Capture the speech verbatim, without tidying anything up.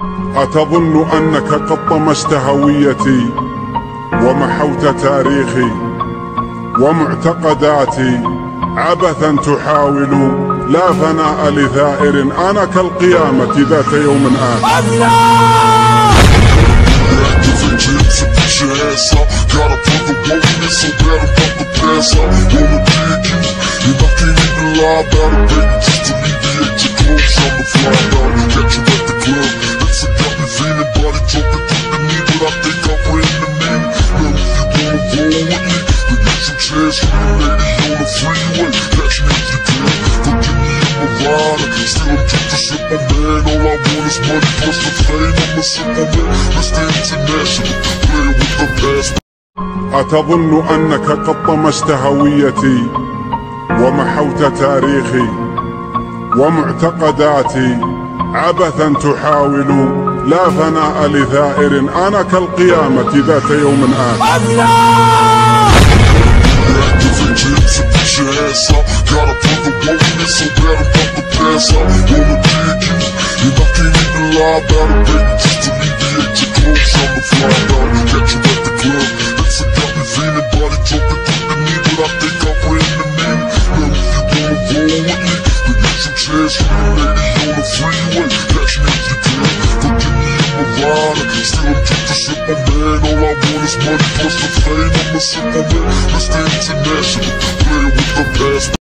أتظن أنك قد طمست هويتي ومحوت تاريخي ومعتقداتي عبثا تحاول؟ لا فناء لثائر، أنا كالقيامة ذات يوم آخر. Still I'm just a simple man, all I want is money plus the fame. I'm a simple man, Mister International, player with the past. أتظن أنك قد طمست هويتي ومحوت تاريخي ومعتقداتي عبثا تحاول؟ لا فناء لثائر، أنا كالقيامة ذات يوم آخر. Gotta prove the wokeness so bad I'm about to pass out. Wanna dig you, and I can't even lie about it, baby. Just alleviate your clothes, I'ma fly out. Catch you at the club, that's a got me feeling. Body talking through the knee, but I think I ran the mean. Now if you wanna roll with me, then get some chairs for you lady on the freeway. Catch me if you can, forgive me I'm a rider. Still I'm just a simple man, all I want is money plus the fame. I'm a simple man, Mister International, player with the past.